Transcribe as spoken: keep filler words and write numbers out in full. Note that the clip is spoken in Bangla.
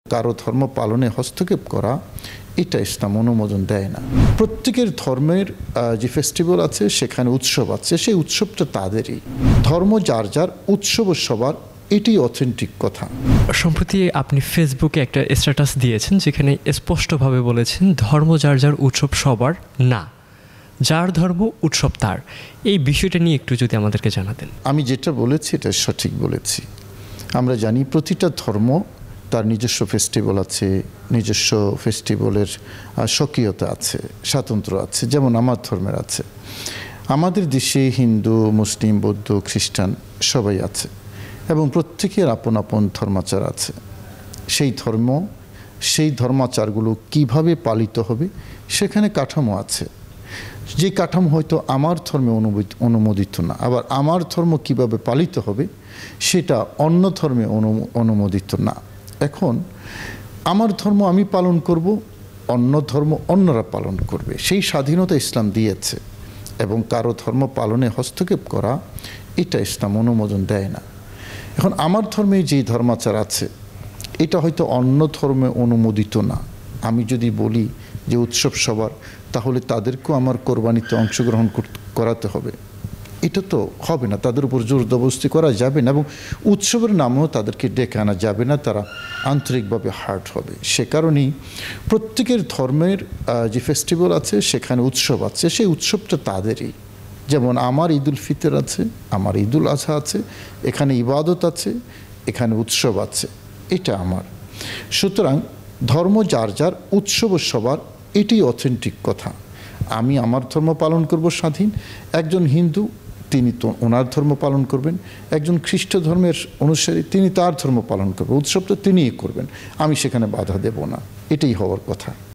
কারো ধর্ম পালনে হস্তক্ষেপ করা এটা ইসলাম অনুমোদন দেয় না। প্রত্যেকের ধর্মের যে ফেস্টিভ্যাল আছে সেখানে উৎসব আছে, সেই উৎসবটা তাদেরই। ধর্ম যার যার, উৎসব সবার, এটি অথেন্টিক কথা। সম্প্রতি আপনি ফেসবুকে একটা স্ট্যাটাস দিয়েছেন যেখানে স্পষ্টভাবে বলেছেন ধর্ম যার যার, উৎসব সবার না, যার ধর্ম উৎসব তার। এই বিষয়টা নিয়ে একটু যদি আমাদেরকে জানাতেন। আমি যেটা বলেছি এটা সঠিক বলেছি। আমরা জানি প্রতিটা ধর্ম তার নিজস্ব ফেস্টিভ্যাল আছে, নিজস্ব ফেস্টিভ্যালের স্বকীয়তা আছে, স্বাতন্ত্র্য আছে, যেমন আমার ধর্মের আছে। আমাদের দেশে হিন্দু, মুসলিম, বৌদ্ধ, খ্রিস্টান সবাই আছে এবং প্রত্যেকের আপন আপন ধর্মাচার আছে। সেই ধর্ম, সেই ধর্মাচারগুলো কিভাবে পালিত হবে সেখানে কাঠামো আছে। যে কাঠামো হয়তো আমার ধর্মে অনুমোদিত না, আবার আমার ধর্ম কিভাবে পালিত হবে সেটা অন্য ধর্মে অনুমোদিত না। এখন আমার ধর্ম আমি পালন করব, অন্য ধর্ম অন্যরা পালন করবে, সেই স্বাধীনতা ইসলাম দিয়েছে। এবং কারো ধর্ম পালনে হস্তক্ষেপ করা এটা ইসলাম অনুমোদন দেয় না। এখন আমার ধর্মে যেই ধর্মাচার আছে এটা হয়তো অন্য ধর্মে অনুমোদিত না। আমি যদি বলি যে উৎসব সবার, তাহলে তাদেরকেও আমার কোরবানিতে অংশগ্রহণ করাতে হবে, এটা তো হবে না। তাদের উপর জোর জবরদস্তি করা যাবে না এবং উৎসবের নামেও তাদেরকে ডেকে আনা যাবে না, তারা আন্তরিকভাবে হার্ট হবে। সে কারণেই প্রত্যেকের ধর্মের যে ফেস্টিভ্যাল আছে সেখানে উৎসব আছে, সেই উৎসবটা তাদেরই। যেমন আমার ঈদুল ফিতর আছে, আমার ঈদুল আজহা আছে, এখানে ইবাদত আছে, এখানে উৎসব আছে, এটা আমার। সুতরাং ধর্ম যার যার, উৎসব সবার, এটি অথেন্টিক কথা। আমি আমার ধর্ম পালন করব স্বাধীন, একজন হিন্দু তিনি তো ওনার ধর্ম পালন করবেন, একজন খ্রিস্ট ধর্মের অনুসারী তিনি তার ধর্ম পালন করবেন, উৎসবটা তিনিই করবেন, আমি সেখানে বাধা দেব না, এটাই হওয়ার কথা।